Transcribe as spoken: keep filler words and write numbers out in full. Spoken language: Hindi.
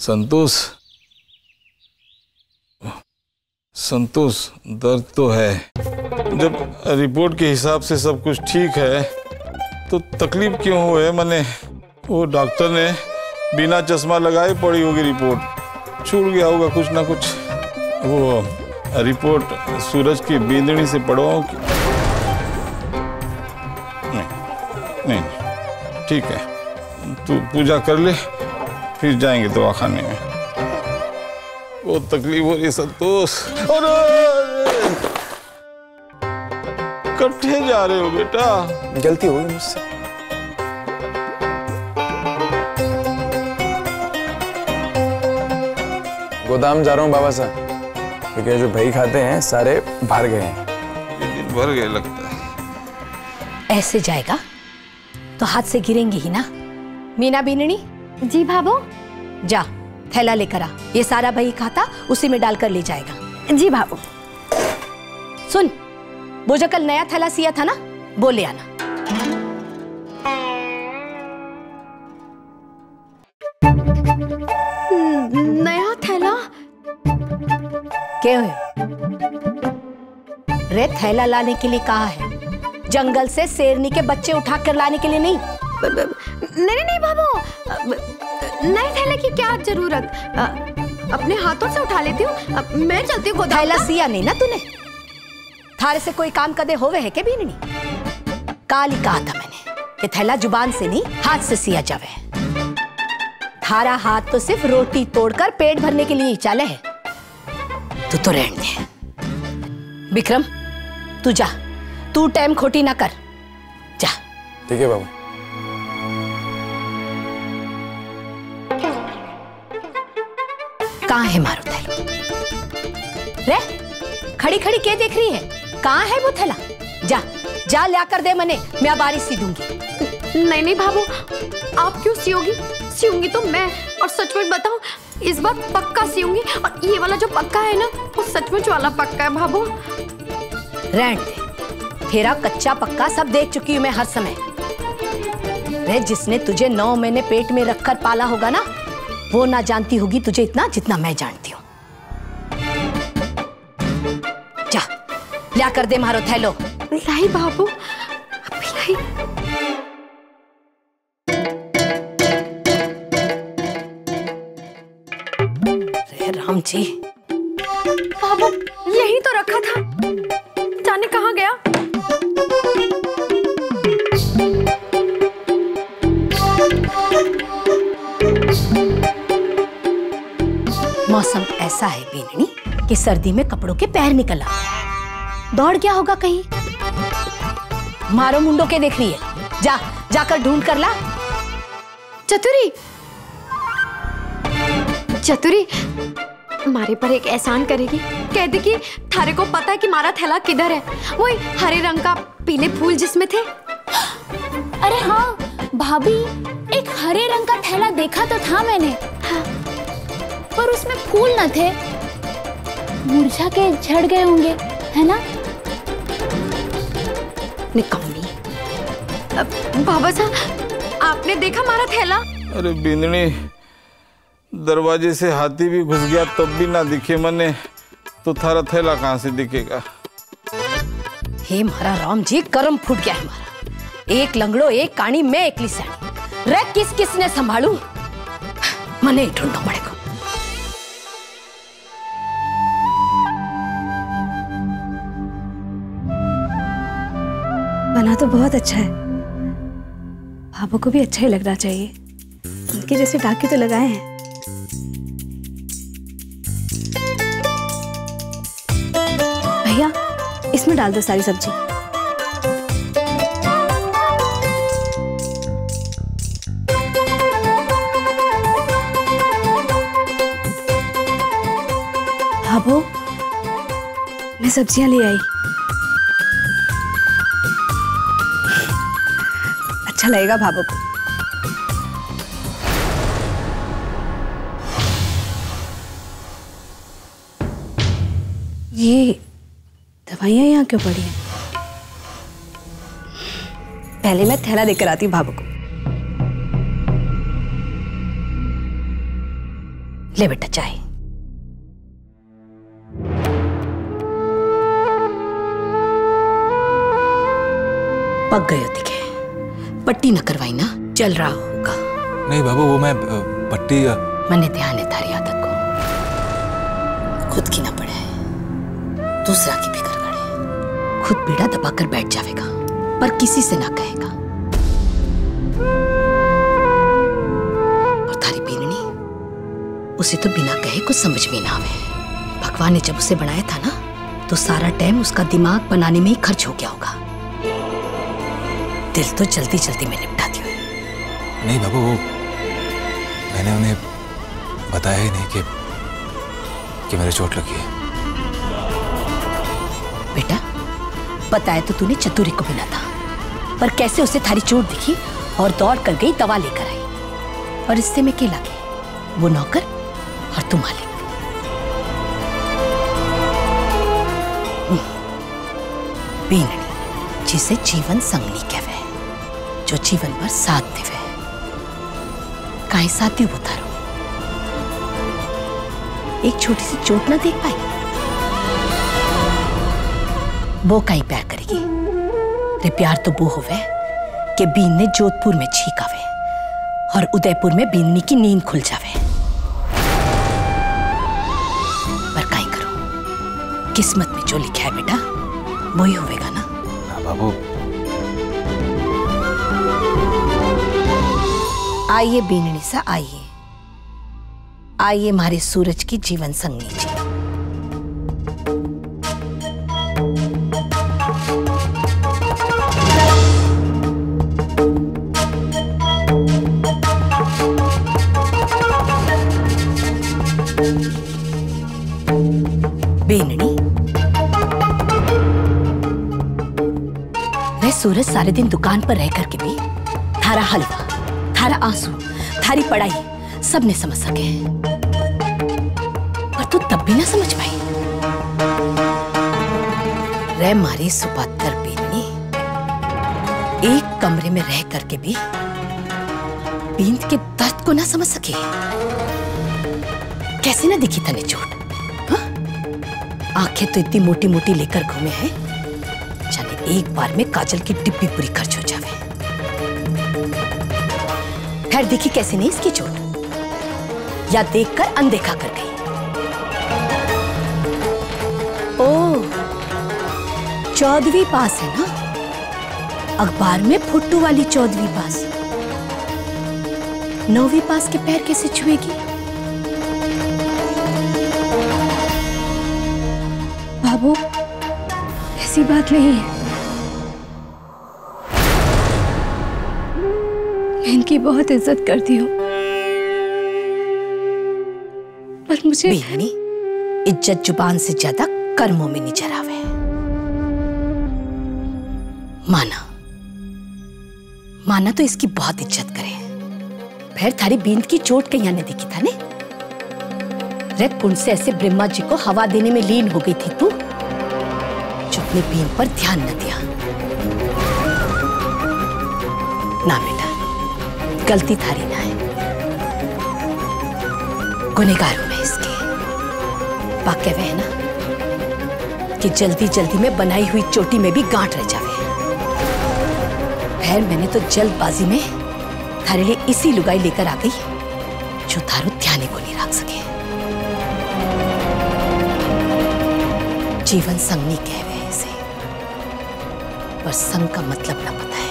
संतोष, संतोष दर्द तो है। जब रिपोर्ट के हिसाब से सब कुछ ठीक है तो तकलीफ क्यों हो है? मैंने वो डॉक्टर ने बिना चश्मा लगाए पड़ी होगी रिपोर्ट, छूट गया होगा कुछ ना कुछ। वो रिपोर्ट सूरज की बींदनी से पढ़वाऊं कि नहीं? नहीं ठीक है, तू पूजा कर ले, फिर जाएंगे दवाखाने में। वो तकलीफ हो रही संतोष। और कट्ठे जा रहे हो बेटा? गलती हो गई मुझसे। गोदाम जा रहा हूँ बाबा साहब, क्योंकि जो भाई खाते हैं सारे भर गए हैं। ये दिन भर गए लगता है। ऐसे जाएगा तो हाथ से गिरेंगे ही ना। मीना बीननी। जी भाभो। जा थैला लेकर आ, ये सारा भाई खाता उसी में डालकर ले जाएगा। जी भाभो। सुन, वो जो कल नया थैला सिया था ना, वो ले आना। नया थैला? क्या है? रे थैला लाने के लिए कहा है, जंगल से शेरनी के बच्चे उठा कर लाने के लिए नहीं। नहीं नहीं भाभो, नए थैले की क्या जरूरत, अपने हाथों से उठा लेती हूँ। मैं चलती हूँ। थैला सिया नहीं ना तूने? थारे से कोई काम कदे होवे है के भी नहीं? काल ही कहा था मैंने कि थैला जुबान से नहीं हाथ से सिया जावे। थारा हाथ तो सिर्फ रोटी तोड़कर पेट भरने के लिए ही चाले है। तू तो रहने दे। विक्रम तू जा, तू टाइम खोटी ना कर, जा। ठीक है बाबू। कहाँ है मारो थैला? रे खड़ी खड़ी क्या देख रही है? कहाँ है वो थैला? जा जा ला कर दे मने, मैं बारिश सी दूंगी। नहीं नहीं भाभो, आप क्यों सियोगी? सियूंगी तो मैं, और सचमुच बताऊं इस बार पक्का सियूंगी। और ये वाला जो पक्का है ना, वो सचमुच वाला पक्का है भाभो। रहने दे, तेरा कच्चा पक्का सब देख चुकी हूँ मैं हर समय। रे जिसने तुझे नौ महीने पेट में रखकर पाला होगा ना, वो ना जानती होगी तुझे इतना जितना मैं जानती हूँ। जा ला कर दे मारो थैलो। लाई बाबू, अभी लाई। रे राम जी, बाबू यही तो रखा था, जाने कहाँ गया? मौसम ऐसा है बीननी कि सर्दी में कपड़ों के पैर निकल आते हैं। दौड़ गया होगा कहीं। मारो मुंडो के देख रही है, जा जाकर ढूंढ कर ला। चतुरी, चतुरी हमारे पर एक एहसान करेगी? कह दे कि थारे को पता है कि हमारा थैला किधर है, वही हरे रंग का पीले फूल जिसमें थे। अरे हाँ भाभी, एक हरे रंग का थैला देखा तो था मैंने। हाँ। पर उसमें फूल न थे, मुरझा के झड़ गए होंगे, है ना? निकम्मी। बाबा साहब, आपने देखा हमारा थैला? अरे बिंदनी, दरवाजे से हाथी भी घुस गया तब भी ना दिखे मने, तो थारा थैला कहाँ से दिखेगा? हे मारा राम जी, कर्म फूट गया है हमारा। एक लंगड़ो एक कानी, मैं एकली सैनी। रे किस किस ने संभालू? मने ढूंढना पड़ेगा। बना तो बहुत अच्छा है, भाभो को भी अच्छा ही लगना चाहिए। उनके जैसे टाके तो लगाए हैं। भैया इसमें डाल दो सारी सब्जी। भाभो मैं सब्जियां ले आई, अच्छा लगेगा भाभो को। ये दवाइयाँ यहाँ क्यों पड़ी हैं? पहले मैं थैला देकर आती हूँ भाभो को। ले बेटा चाय। पक गए दिखे, पट्टी न करवाई ना, चल रहा होगा। नहीं बाबू, वो मैं अ, पट्टी अ, मैंने ध्यान है तारी आदत को, खुद की ना पड़े दूसरा की फिक्र करे। खुद बीड़ा दबाकर बैठ जाएगा पर किसी से ना कहेगा। और थारी बीननी, उसे तो बिना कहे कुछ समझ में ना आवे। भगवान ने जब उसे बनाया था ना, तो सारा टाइम उसका दिमाग बनाने में ही खर्च हो गया होगा। दिल तो जल्दी जल्दी में निपटा दियो। नहीं बाबू, वो मैंने उन्हें बताया ही नहीं कि कि मेरे चोट लगी है। बेटा, बताया तो तूने चतुरी को बिना था, पर कैसे उसे थारी चोट दिखी और दौड़ कर गई, दवा लेकर आई। और इससे में क्या लगे, वो नौकर और तू मालिक। बीननी जिसे जीवन संगनी कहवे, जो जीवन भर साथ देवे। काहे साथ दी वो तारो, एक छोटी सी चोट ना देख पाई, वो काई प्यार करेगी। रे प्यार तो वो होवे कि बीन ने जोधपुर में छीक आवे और उदयपुर में बीननी की नींद खुल जावे। पर काई करो, किस्मत में जो लिखा है बेटा वही होवेगा ना। हाँ बाबू। आइए बीननी सा, आइए आइए हमारे सूरज की जीवन संगनी जी। बीननी, वह सूरज सारे दिन दुकान पर रह करके भी थारा हलवा, थारा आंसू, थारी पढ़ाई सब ने समझ सके, पर तू तब भी ना समझ पाई। रे मारी सुपात्र बीननी, एक कमरे में रह करके भी बींद के दर्द को ना समझ सके। कैसे ना दिखी तने चोट? आंखें तो इतनी मोटी मोटी लेकर घूमे हैं, जाने एक बार में काजल की डिब्बी पूरी खर्च हो जावे। खैर देखी कैसे नहीं इसकी चोट, या देखकर अनदेखा कर गई। ओ, चौदहवीं पास है ना, अखबार में फुट्टू वाली चौदहवीं पास। नौवीं पास के पैर कैसे छुएगी? बाबू, ऐसी बात नहीं है। मैं इनकी बहुत इज्जत करती हूँ, पर मुझे बीननी, इज्जत जुबान से ज्यादा कर्मों में निजर आवे। माना माना तो इसकी बहुत इज्जत करे। फिर थारी बींद की चोट कहीं ने दिखी था ने? रे पुण्य से ऐसे ब्रह्मा जी को हवा देने में लीन हो गई थी तू, जो अपने बीन पर ध्यान न दिया। ना बेटा, गलती थारी ना है, गुनहगार हूं मैं इसके। वाक्य वह है ना कि जल्दी जल्दी में बनाई हुई चोटी में भी गांठ रह जावे। खैर मैंने तो जल्दबाजी में थारे लिए इसी लुगाई लेकर आ गई जो थारो ध्यान को नहीं रख सके। जीवन संग नहीं कह रहे इसे, पर संग का मतलब ना पता है।